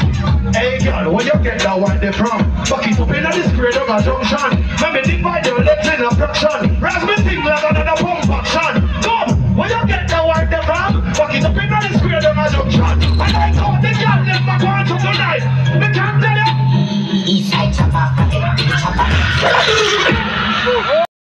Hey girl, where you get that one there from? Fuck it up in a disgrace of a junction. Let me divide your legs in a fraction. Raspberry